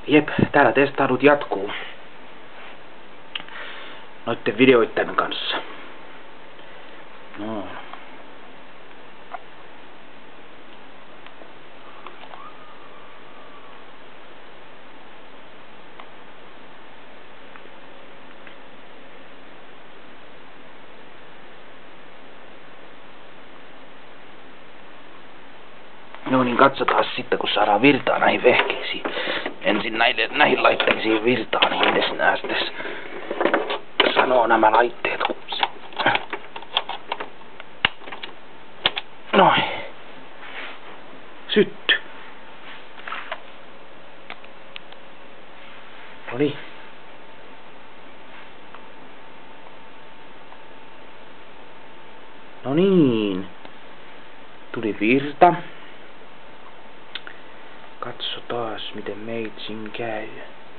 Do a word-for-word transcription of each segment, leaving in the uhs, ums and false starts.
Jep, täällä testailut jatkuu. Noitten videoitten kanssa. No. No niin, katsotaan sitten, kun saadaan virtaa näihin vehkeisiin. Ensin näille, näihin laitteisiin virtaa, niin miten nää sitten sanoo nämä laitteet. Noin. Sytty. Noniin. No niin. Tuli virta. Katso taas, miten meitsin käy.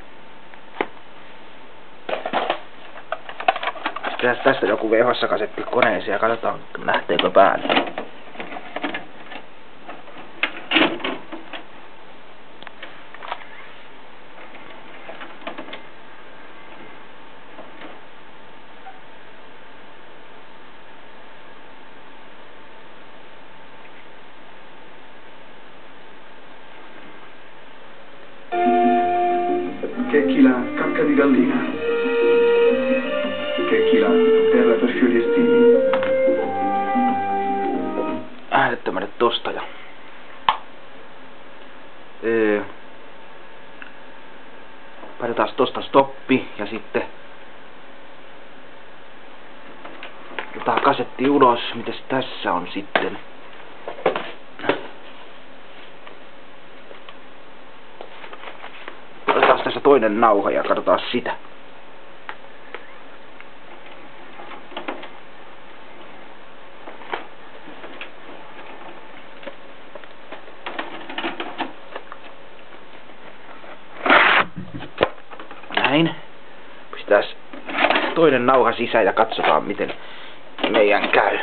Sitten tästä joku V H S-kasetti koneeseen ja katsotaan, lähteekö päälle. Checchi la cacca di gallina. Checchi la terra per fiori estivi. Äärettömälle tosta ja... Öö... Painetaan tosta stoppi ja sitten... Otetaan kasetti ulos. Mitäs tässä on sitten? Otetaan tässä toinen nauha ja katsotaan sitä. Näin. Pistetään toinen nauha sisään ja katsotaan miten meidän käy.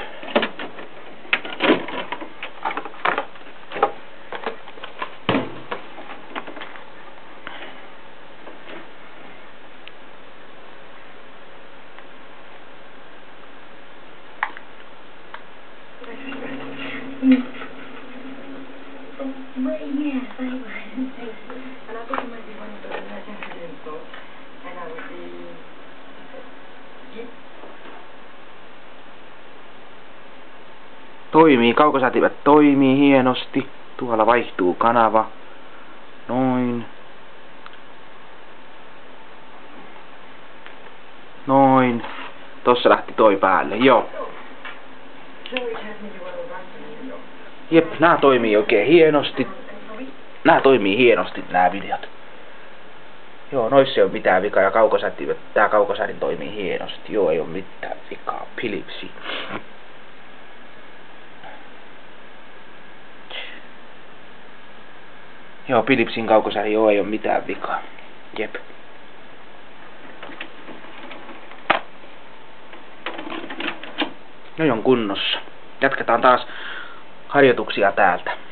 Toimii, kaukosäätimet toimii hienosti. Tuolla vaihtuu kanava. Noin. Noin. Tossa lähti toi päälle, joo. Jep, nää toimii oikein hienosti. Nää toimii hienosti nää videot. Joo, noissa ei oo mitään vikaa ja kaukosäätimet, tää kaukosäätin toimii hienosti. Joo, ei oo mitään vikaa. Philipsi. Joo, Philipsin kaukosäätin joo, ei oo mitään vikaa. Jep. No on kunnossa. Jatketaan taas harjoituksia täältä.